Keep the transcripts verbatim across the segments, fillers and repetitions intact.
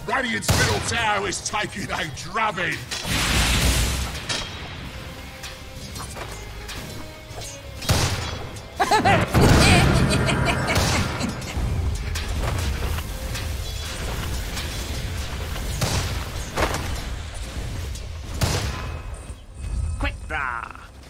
Radiant's middle tower is taking a drubbing. Quick draw.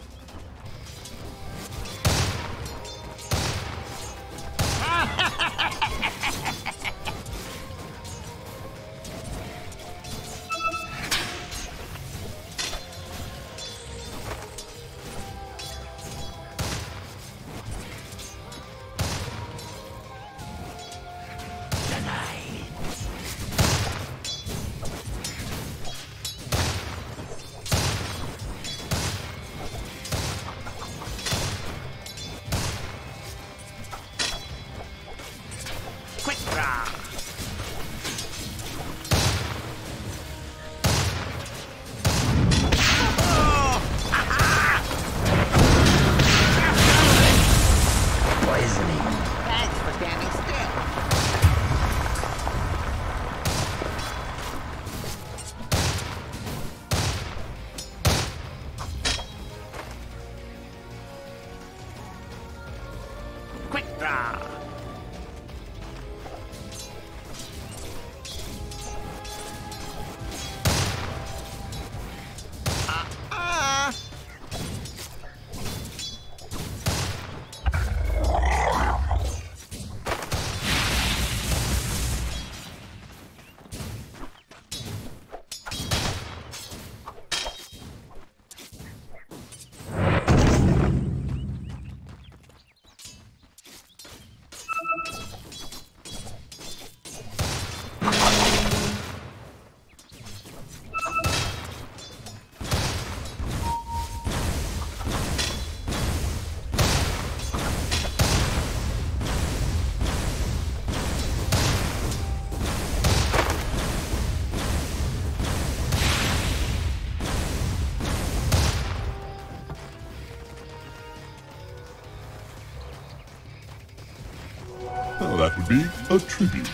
Oh, that would be a tribute.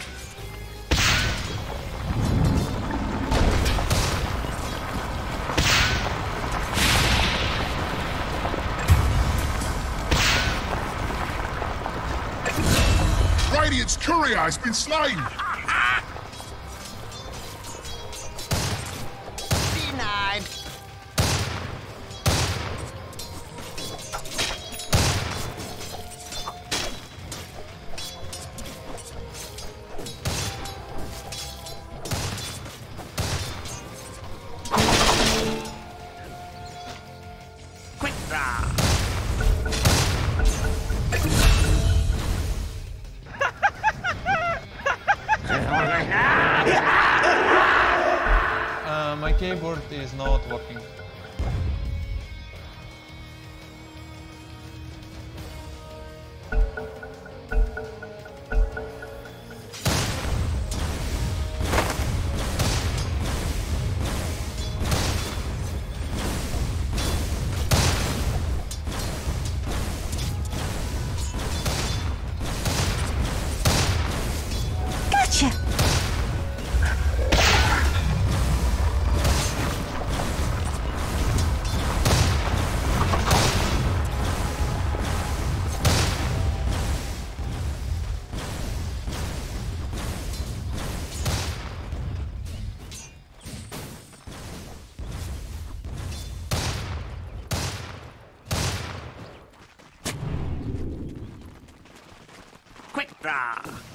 Radiant's courier has been slain! Denied. Quick draw. Uh, my keyboard is not working. Gotcha! Quick draw.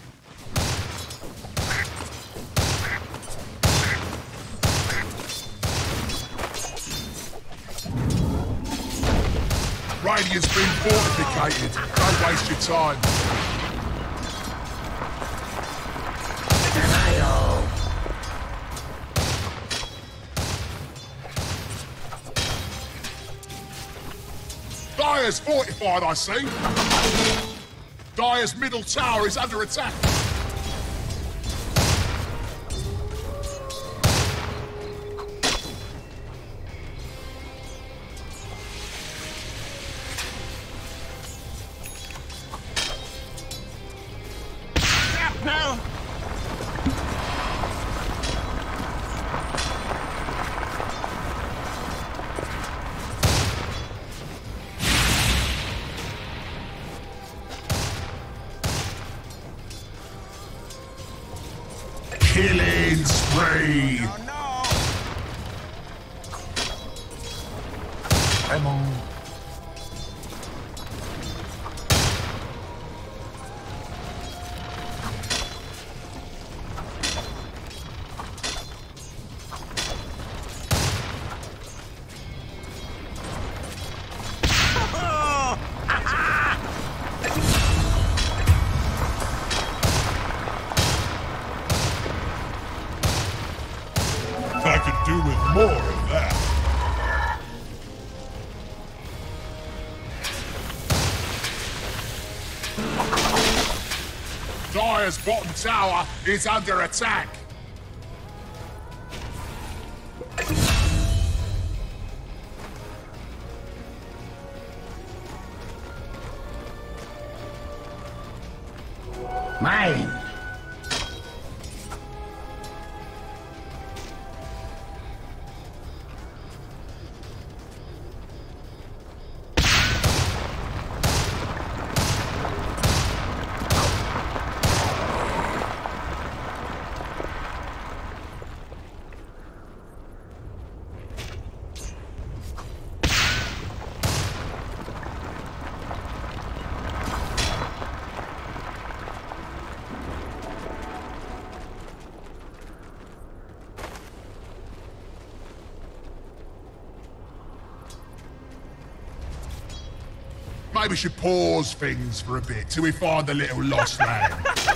Radiant's been fortificated. Don't waste your time. Dire's fortified, I see. Dire's middle tower is under attack. No. Killing spree. Oh no! Come on. I could do with more of that. Dire's bottom tower is under attack. Mine! Maybe we should pause things for a bit till we find the little lost land.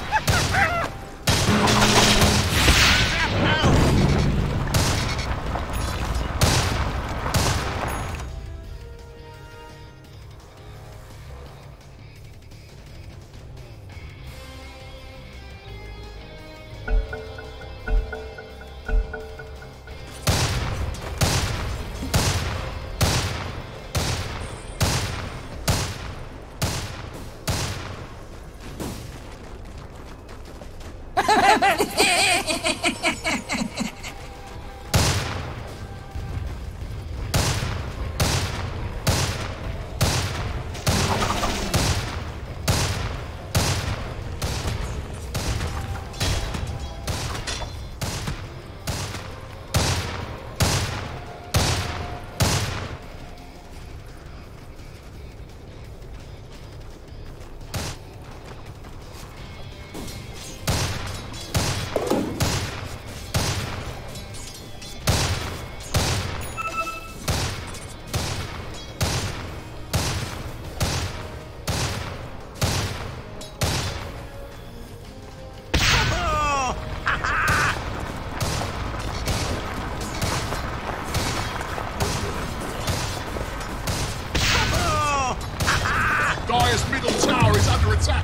Dire's middle tower is under attack.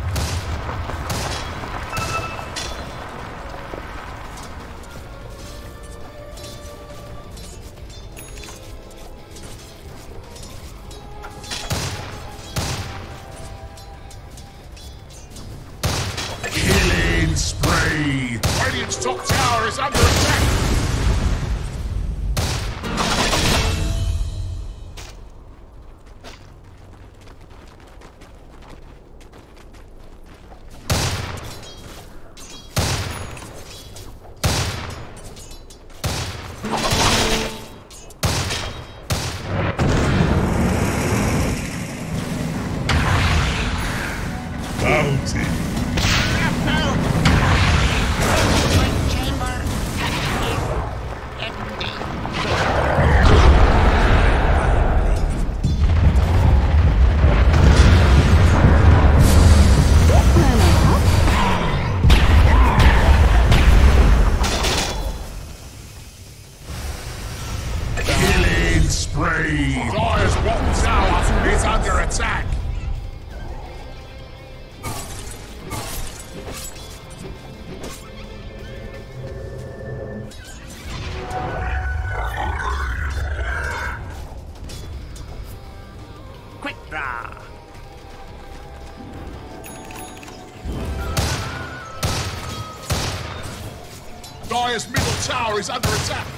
Killing spree. Radiant's top tower is under attack. Dire's bottom tower is under attack. Quick draw! Dire's middle tower is under attack.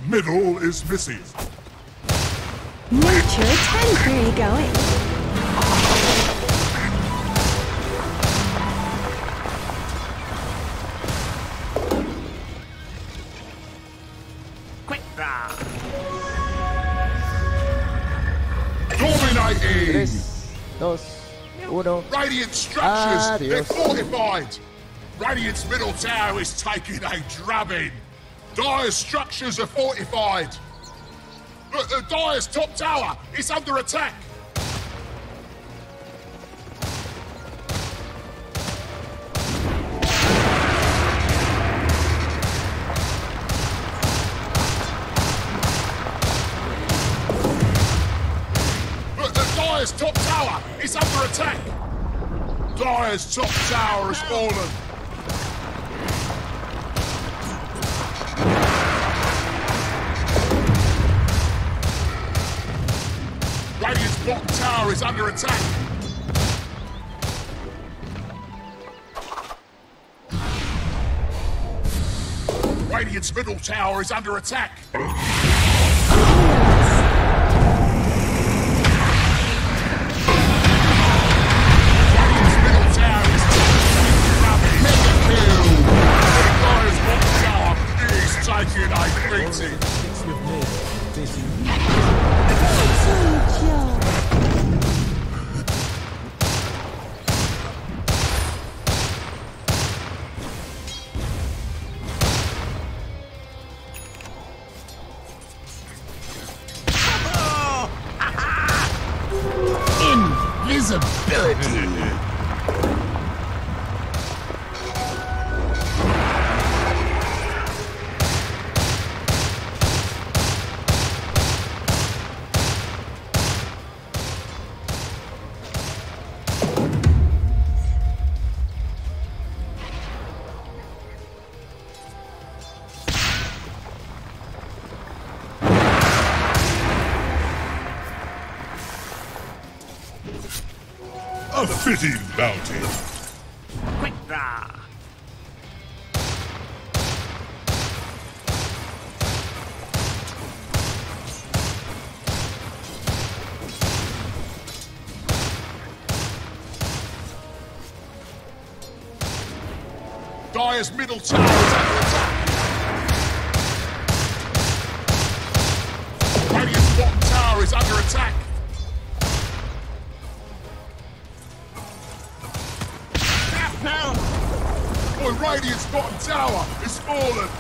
Middle is missing. Nurture ten query going. Quick draw. Dominating! Tres, dos, uno. Radiant structures, they're Adios. fortified! Radiant's middle tower is taking a drubbing! Dire's structures are fortified! Uh, uh, Dire's top tower is under attack! Uh, uh, Dire's top tower is under attack! Dire's top tower has fallen! Radiant's bottom tower is under attack! Radiant's middle tower is under attack! Radiant's middle tower is taking mega kill! Dire's bottom tower is taking a beating! Invisibility. A fitting bounty! Quick draw. Dire's middle tower is under attack! Radiant's bottom tower is under attack! Now. Boy, Radiant's bottom tower is fallen!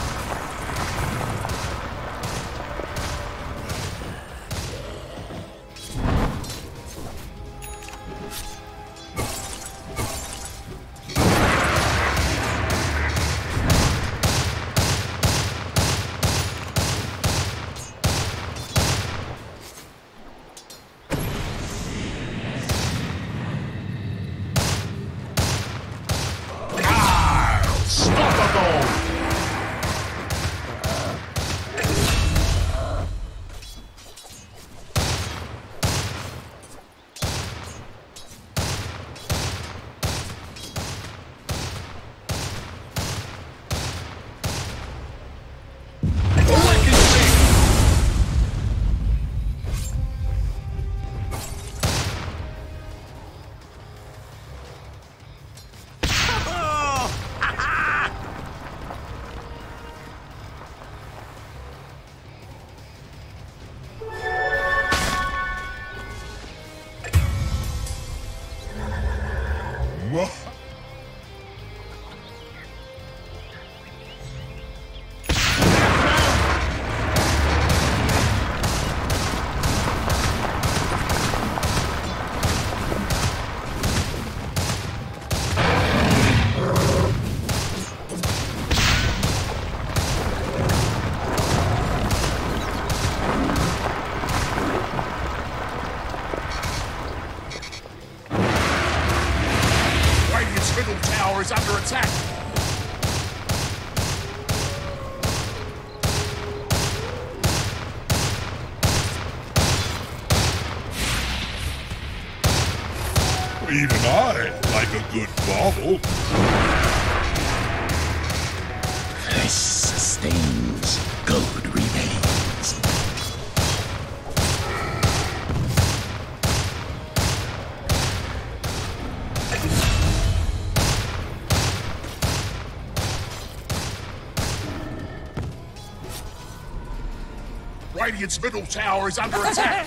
Is under attack. Even I like a good bauble. This sustains. Gold remains. Radiant's middle tower is under attack.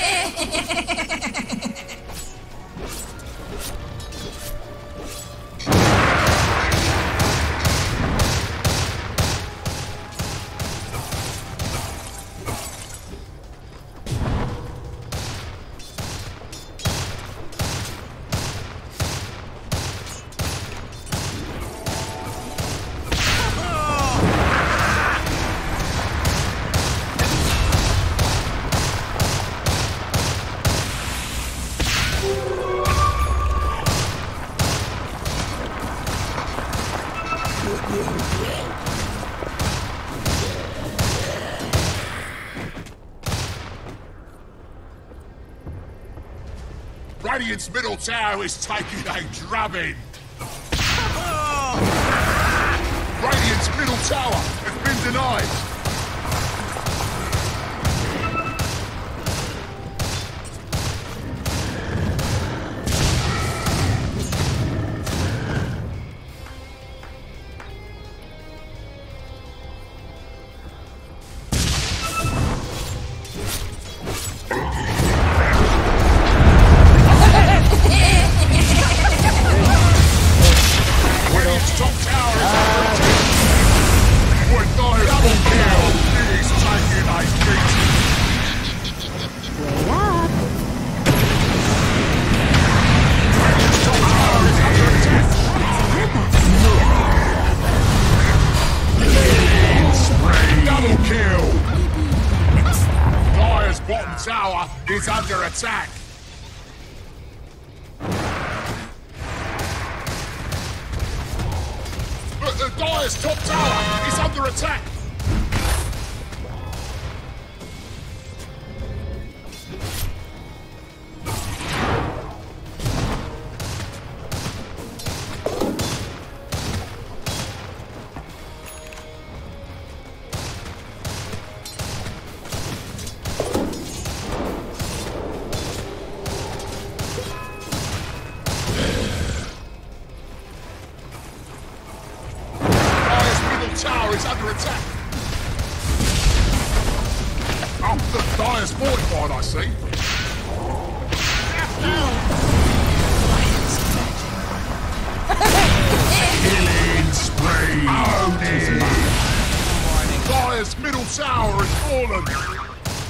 Radiant's middle tower is taking a drubbing. Radiant's middle tower has been denied. Tower is under attack. But the Dire's top tower is under attack. Tower is under attack. Oh, the Dire's fortified, I see. Killing spree. Oh, dear. Dire's middle tower has fallen.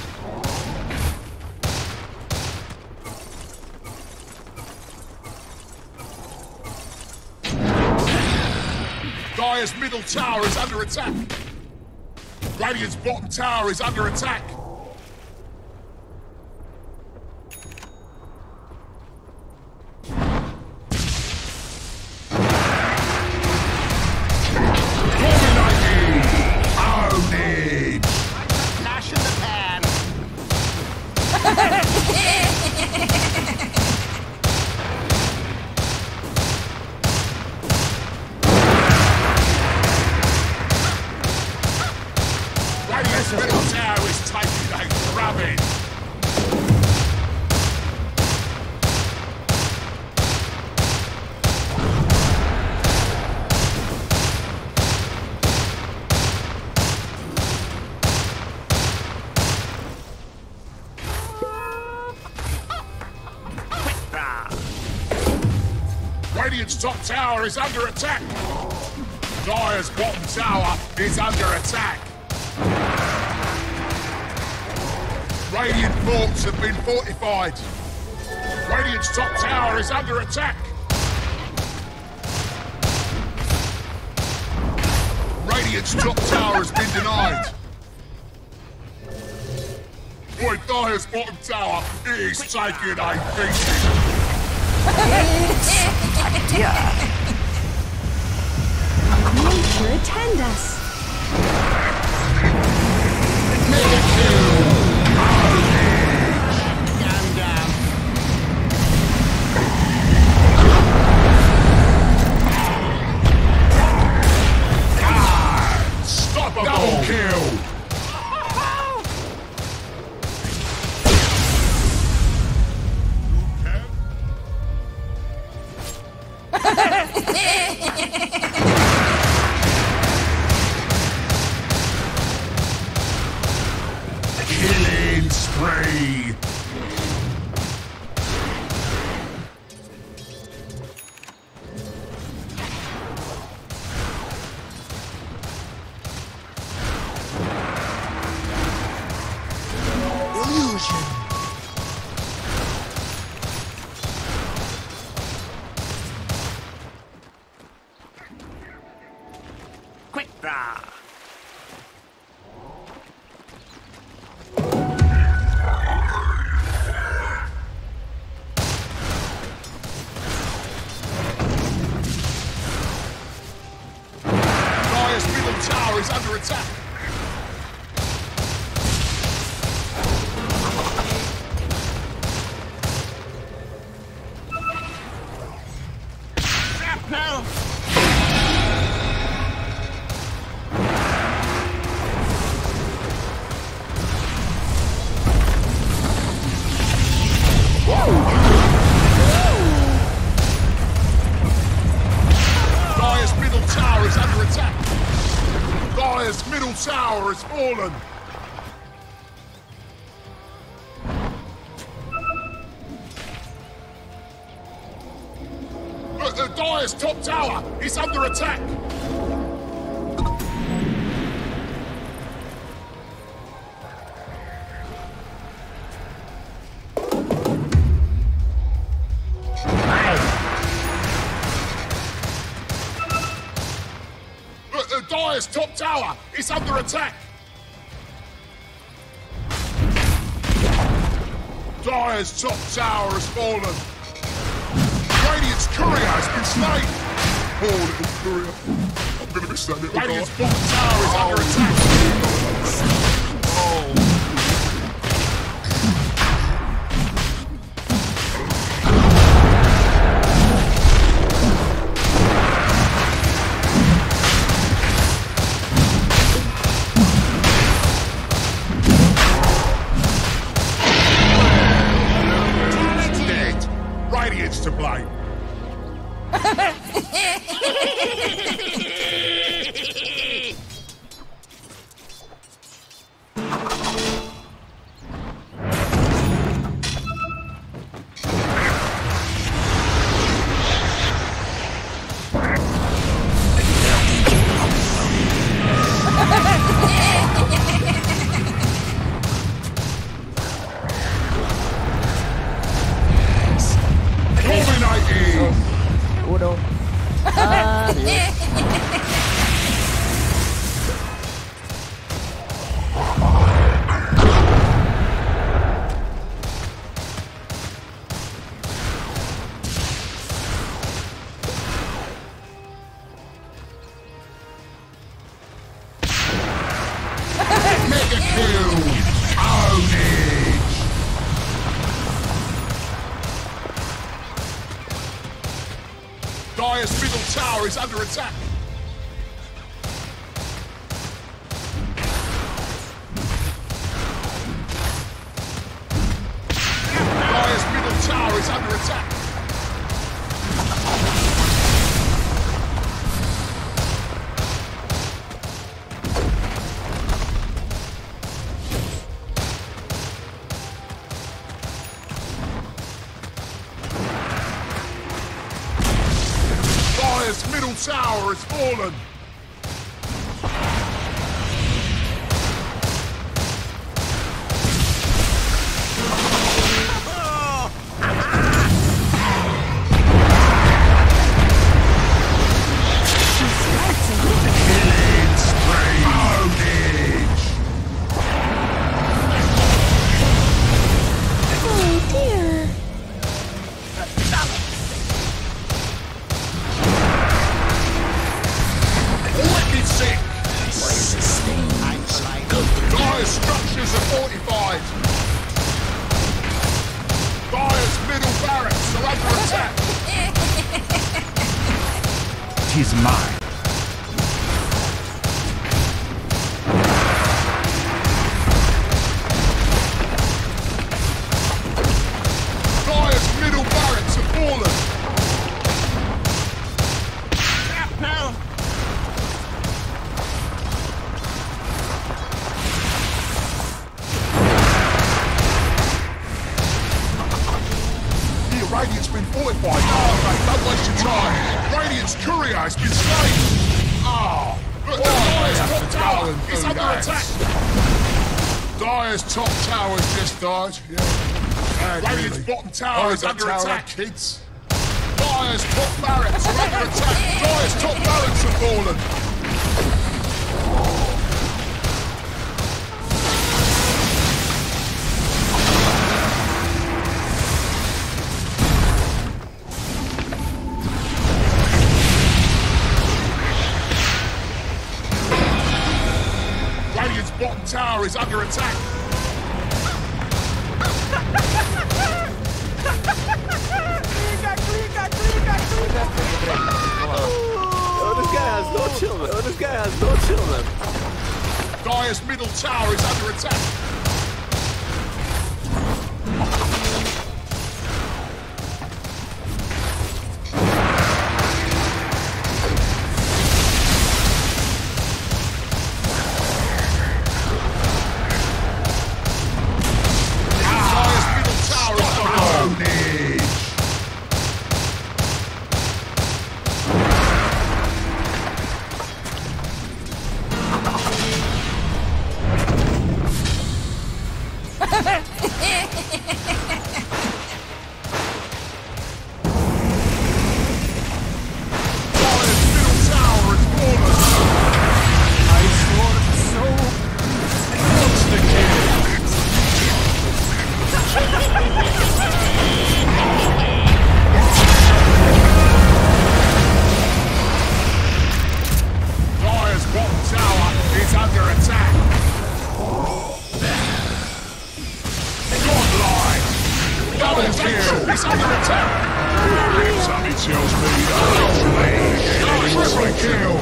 Dire's middle tower is under attack. Radiant's bottom tower is under attack. Dominating! Ownage! Flash in the pan. Radiant's middle tower is taking a drubbing. Radiant's top tower is under attack. Dire's bottom tower is under attack. Radiant forts have been fortified. Radiant's top tower is under attack. Radiant's top tower has been denied. Boy, Dire's bottom tower is taking a beating. Nature attend us. Stop a double kill! spree! Illusion. Quick draw. Dire's middle tower is under attack. Now. Dire's middle tower is under attack. Dire's middle tower has fallen. Uh, uh, Dire's top tower is under attack. Uh, uh, Dire's top tower is under attack. Dire's top tower has fallen. Radiant's courier has been slain. Oh, little courier. I'm gonna miss that little guy. Radiant's bottom tower is under attack. Oh. Dead. Radiant's to blame. Dominating! Uno. Adios. Mega kill! Ownage! Dire's middle tower is under attack. Dire's middle tower is under attack. Dire's middle tower has fallen. Killing spree. Ownage. Oh dear. Wicked sick. Dire's structures are fortified. Dire's middle barracks are under attack. Tis mine. Dire's middle barracks have fallen. Now. fortified. Oh, mate, don't waste your time. Radiant's courier has been slain. Oh, look, the Dire's top tower is under attack. Dire's top tower's just died. Yeah. Radiant's bottom tower is under attack, kids. Dire's top barracks are under attack. Dire's top barracks have fallen. Radiant's bottom tower is under attack. Oh, this guy has no chill, man. Oh, this guy has no chill, man. Dire's middle tower is under attack. Dire's middle tower is under attack. It's under attack! Something tells me that triple kill!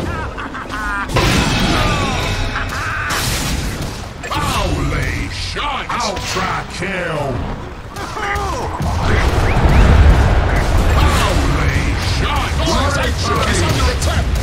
Holy shit! Ultra kill! Holy shit! It's under attack!